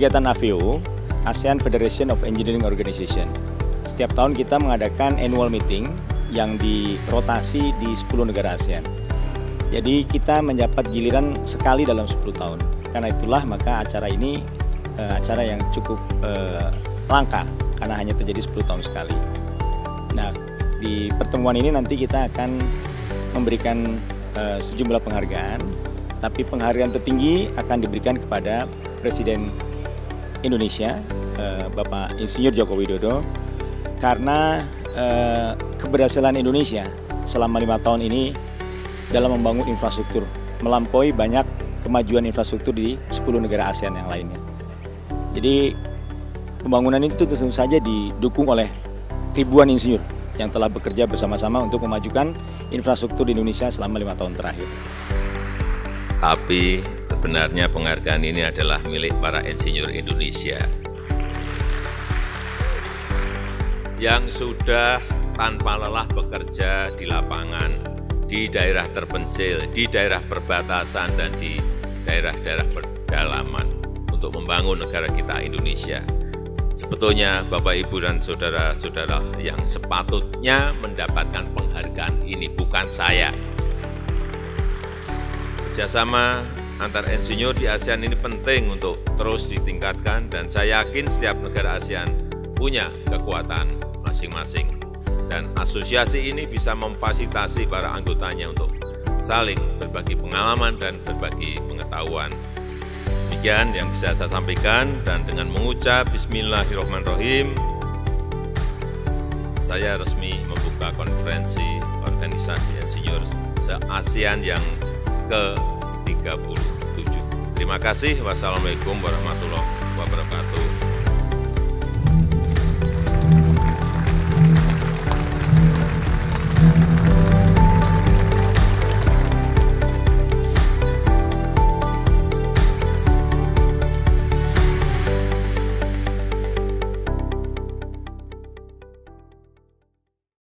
kegiatan AFEO, ASEAN Federation of Engineering Organization. Setiap tahun kita mengadakan annual meeting yang dirotasi di 10 negara ASEAN. Jadi kita mendapat giliran sekali dalam 10 tahun. Karena itulah maka acara ini acara yang cukup langka karena hanya terjadi 10 tahun sekali. Nah, di pertemuan ini nanti kita akan memberikan sejumlah penghargaan, tapi penghargaan tertinggi akan diberikan kepada Presiden Indonesia, Bapak Insinyur Joko Widodo, karena keberhasilan Indonesia selama 5 tahun ini dalam membangun infrastruktur, melampaui banyak kemajuan infrastruktur di 10 negara ASEAN yang lainnya. Jadi pembangunan itu tentu saja didukung oleh ribuan insinyur yang telah bekerja bersama-sama untuk memajukan infrastruktur di Indonesia selama 5 tahun terakhir. Tapi sebenarnya penghargaan ini adalah milik para insinyur Indonesia yang sudah tanpa lelah bekerja di lapangan, di daerah terpencil, di daerah perbatasan, dan di daerah-daerah pedalaman untuk membangun negara kita Indonesia. Sebetulnya Bapak, Ibu, dan saudara-saudara yang sepatutnya mendapatkan penghargaan ini bukan saya. Kerjasama antar insinyur di ASEAN ini penting untuk terus ditingkatkan, dan saya yakin setiap negara ASEAN punya kekuatan masing-masing. Dan asosiasi ini bisa memfasilitasi para anggotanya untuk saling berbagi pengalaman dan berbagi pengetahuan. Demikian yang bisa saya sampaikan, dan dengan mengucap Bismillahirrahmanirrahim, saya resmi membuka konferensi organisasi insinyur se-ASEAN yang ke-37. Terima kasih. Wassalamualaikum warahmatullahi wabarakatuh.